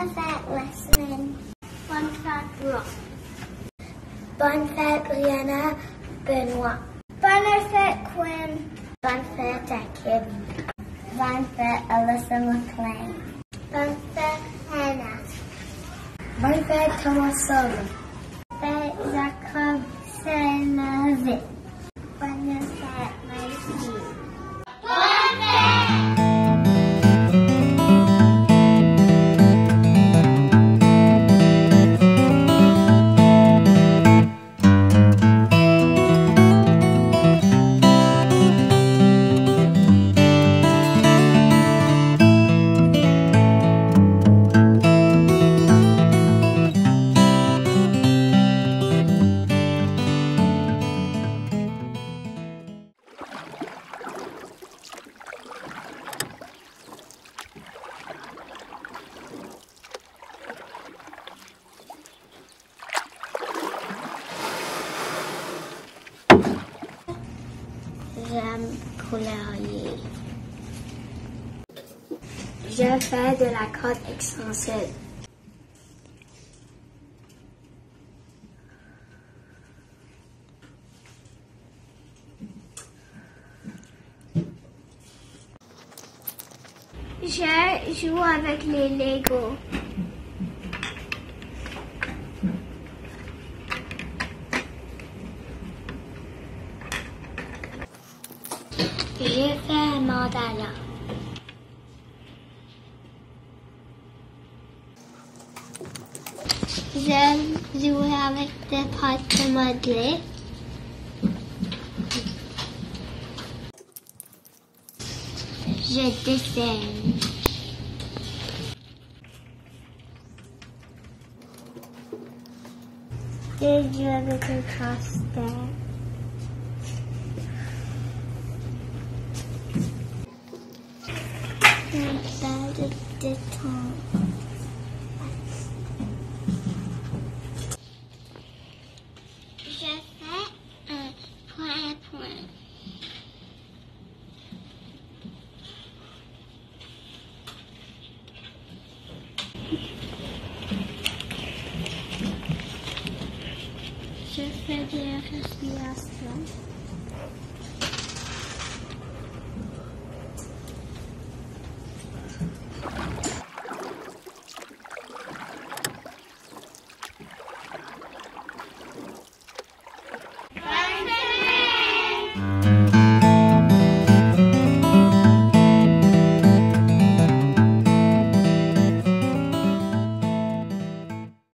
fête, Leslie. Bonne fête, Rock. Bonne fête, Brianna Benoit. Bonne fête, Quinn. Bonne fête, Jacob. Bonne fête, Alyssa McLean. Bonne fête, Hannah. Bonne fête, Thomas Silver. Fête, Jacob Senevic. Bonne fête, Macy. Bonne fête! J'aime colorier. Je fais de la corde extensible. Je joue avec les Legos. J'ai fait un mandala. J'aime jouer avec des pâtes modelées. Je dessine. Je joue avec un casse-tête. Un bain de détente. Je fais un point. Je fais des respirations.